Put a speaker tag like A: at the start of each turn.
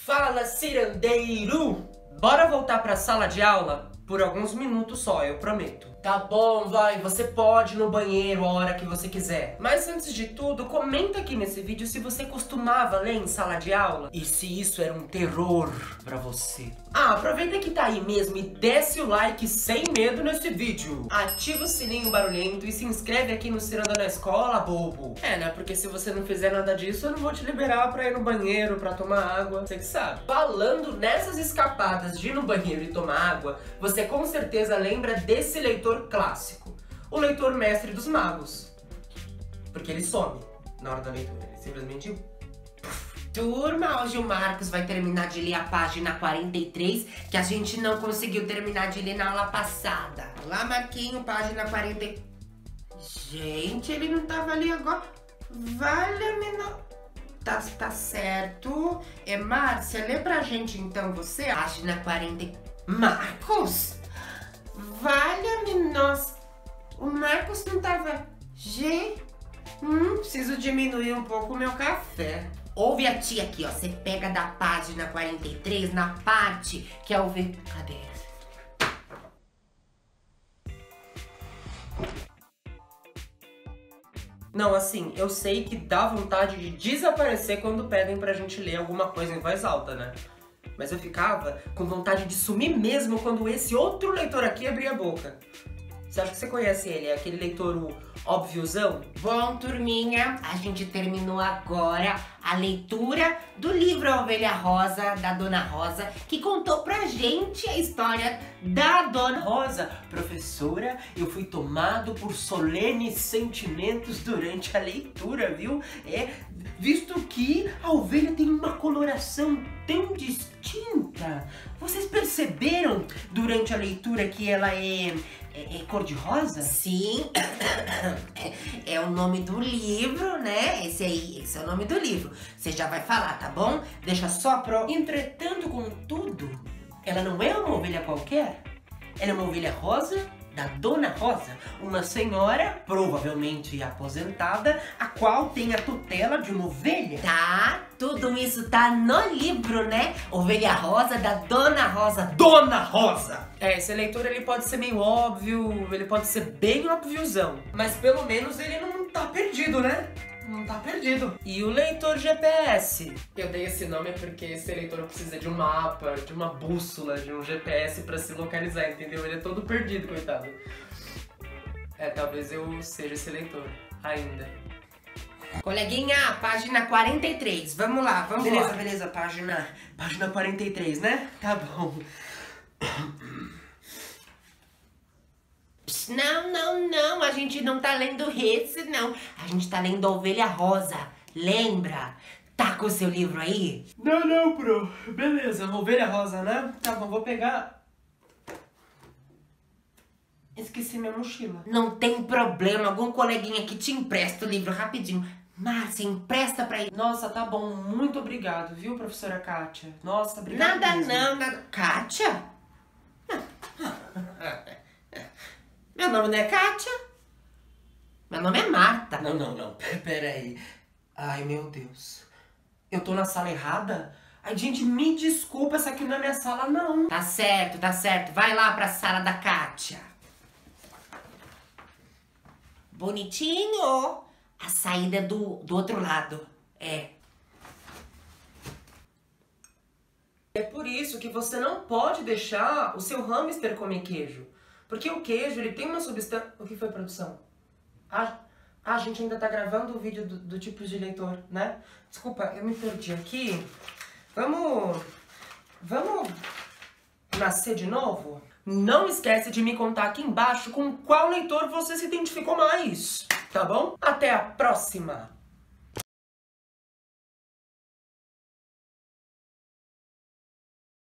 A: Fala, cirandeiro! Bora voltar pra sala de aula? Por alguns minutos só, eu prometo. Tá bom, vai, você pode ir no banheiro a hora que você quiser. Mas antes de tudo, comenta aqui nesse vídeo se você costumava ler em sala de aula e se isso era um terror pra você. Aproveita que tá aí mesmo e desce o like sem medo nesse vídeo. Ativa o sininho barulhento e se inscreve aqui no Ciranda na Escola, bobo. Né? Porque se você não fizer nada disso, eu não vou te liberar pra ir no banheiro, pra tomar água. Você que sabe. Falando nessas escapadas de ir no banheiro e tomar água, você com certeza lembra desse leitor clássico, o leitor mestre dos magos, porque ele some na hora da leitura, ele simplesmente... Turma, hoje o Marcos vai terminar de ler a página 43, que a gente não conseguiu terminar de ler na aula passada. Lá, Marquinho, página 40... Gente, ele não tava ali agora. Valha-me não... Tá certo. Márcia, lê pra gente então, você. Página 40... Marcos? Valha-me, nossa, o Marcos não tava... preciso diminuir um pouco o meu café. Ouve a tia aqui, ó, você pega da página 43 na parte que é o V... Cadê? Não, assim, eu sei que dá vontade de desaparecer quando pedem pra gente ler alguma coisa em voz alta, né? Mas eu ficava com vontade de sumir mesmo quando esse outro leitor aqui abria a boca. Você acha que você conhece ele? É aquele leitor o óbviozão? Bom, turminha, a gente terminou agora a leitura do livro A Ovelha Rosa, da Dona Rosa, que contou pra gente a história da Dona Rosa. Professora, eu fui tomado por solenes sentimentos durante a leitura, viu? Visto que a ovelha tem uma coloração tão distinta. Vocês perceberam durante a leitura que ela é cor-de-rosa? Sim, é o nome do livro, né? Esse é o nome do livro. Você já vai falar, tá bom? Deixa só pro... Entretanto, contudo, ela não é uma ovelha qualquer. Ela é uma ovelha rosa da Dona Rosa, uma senhora, provavelmente aposentada, a qual tem a tutela de uma ovelha. Tá, tudo isso tá no livro, né? Ovelha Rosa da Dona Rosa. Dona Rosa! Esse leitor ele pode ser meio óbvio, ele pode ser bem óbviozão, mas pelo menos ele não tá perdido, né? Não tá perdido. E o leitor GPS? Eu dei esse nome porque esse leitor precisa de um mapa, de uma bússola, de um GPS pra se localizar, entendeu? Ele é todo perdido, coitado. Talvez eu seja esse leitor ainda. Coleguinha, página 43. Vamos lá, vamos lá. Beleza, página 43, né? Tá bom. Não, a gente não tá lendo esse, não. A gente tá lendo a Ovelha Rosa, lembra? Tá com o seu livro aí? Não, pro. Beleza, Ovelha Rosa, né? Tá bom, vou pegar... Esqueci minha mochila. Não tem problema, algum coleguinha aqui te empresta o livro rapidinho. Márcia, empresta pra ele. Nossa, tá bom, muito obrigado, viu, professora Kátia? Nossa, obrigado mesmo. Nada. Kátia? Meu nome não é Kátia? Meu nome é Marta. Não, peraí. Ai, meu Deus. Eu tô na sala errada? Ai, gente, me desculpa, essa aqui não é minha sala, não. Tá certo. Vai lá pra sala da Kátia. Bonitinho. A saída é do outro lado. É por isso que você não pode deixar o seu hamster comer queijo. Porque o queijo, ele tem uma substância... O que foi, produção? A gente ainda tá gravando o vídeo do tipo de leitor, né? Desculpa, eu me perdi aqui. Vamos nascer de novo? Não esquece de me contar aqui embaixo com qual leitor você se identificou mais, tá bom? Até a próxima!